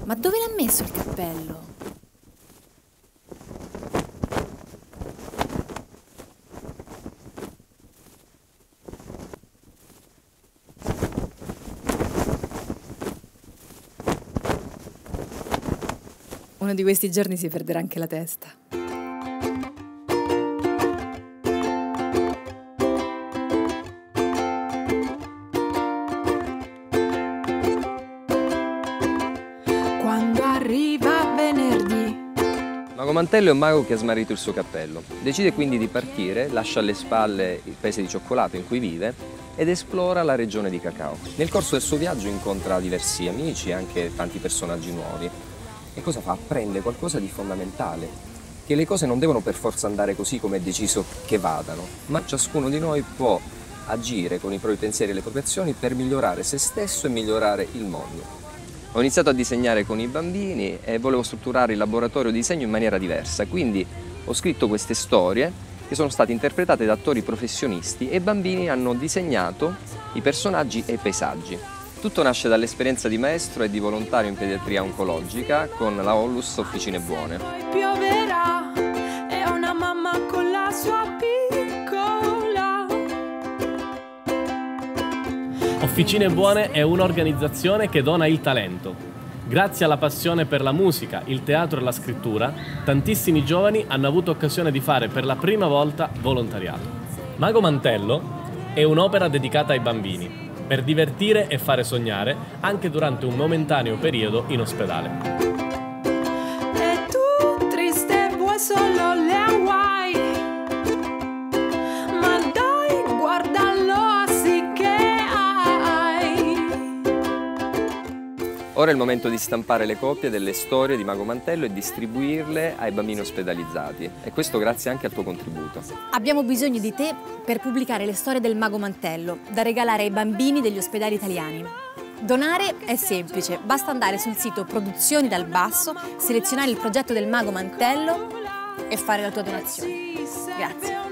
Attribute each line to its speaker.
Speaker 1: Ma dove l'ha messo il cappello? Uno di questi giorni si perderà anche la testa.
Speaker 2: Quando arriva venerdì.
Speaker 3: Mago Mantello è un mago che ha smarrito il suo cappello. Decide quindi di partire, lascia alle spalle il paese di cioccolato in cui vive ed esplora la regione di Cacao. Nel corso del suo viaggio incontra diversi amici e anche tanti personaggi nuovi. E cosa fa? Apprende qualcosa di fondamentale, che le cose non devono per forza andare così come è deciso che vadano, ma ciascuno di noi può agire con i propri pensieri e le proprie azioni per migliorare se stesso e migliorare il mondo. Ho iniziato a disegnare con i bambini e volevo strutturare il laboratorio disegno in maniera diversa, quindi ho scritto queste storie che sono state interpretate da attori professionisti e i bambini hanno disegnato i personaggi e i paesaggi. Tutto nasce dall'esperienza di maestro e di volontario in pediatria oncologica con la Onlus Officine Buone.
Speaker 2: Poi pioverà, è una mamma con la sua piccola.
Speaker 4: Officine Buone è un'organizzazione che dona il talento. Grazie alla passione per la musica, il teatro e la scrittura, tantissimi giovani hanno avuto occasione di fare per la prima volta volontariato. Mago Mantello è un'opera dedicata ai bambini, per divertire e fare sognare anche durante un momentaneo periodo in ospedale.
Speaker 2: E tu triste vuoi solo le Hawaii, ma dai guardalo sì che hai.
Speaker 3: Ora è il momento di stampare le copie delle storie di Mago Mantello e distribuirle ai bambini ospedalizzati. E questo grazie anche al tuo contributo.
Speaker 1: Abbiamo bisogno di te per pubblicare le storie del Mago Mantello, da regalare ai bambini degli ospedali italiani. Donare è semplice, basta andare sul sito Produzioni dal Basso, selezionare il progetto del Mago Mantello e fare la tua donazione. Grazie.